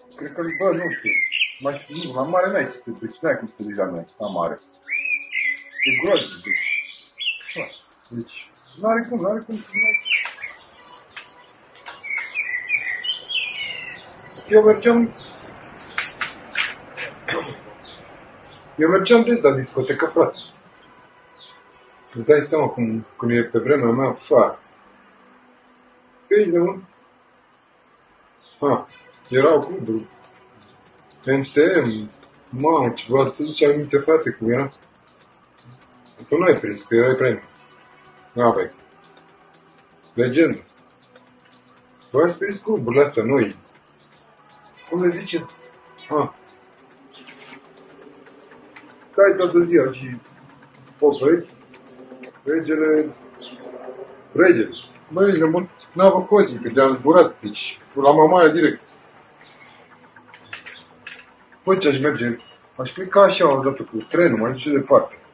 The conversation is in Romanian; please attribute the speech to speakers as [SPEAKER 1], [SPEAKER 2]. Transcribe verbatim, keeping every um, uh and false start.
[SPEAKER 1] Cred că, bă, nu știu. Mai știu, la mare n-ai ce să te duci, n-ai cum să te duci la noi, la mare. E groaznic, deci. Deci, n-are cum, n-are cum să mai... Eu mergeam... Eu mergeam des la discotecă, frate. Îți dai seama cum, când e pe vremea mea, fa. Pe aici de unde? Ha, erau cluburi. M S M, mamă, ceva, ți duce aminte, frate, cum era? Tu n-ai prins, că erai prea mic. N-aveai. Legendă. Tu ai prins cluburile astea noi. Cum le zice? Ha. Cai toată ziua și poți regi. Regele... Regele. Băi, nebun, n-a cosmic, că de-am zburat, deci, la Mamaia direct. Păi ce-aș merge? Aș pleca așa o dată cu trenul, mai nu știu departe.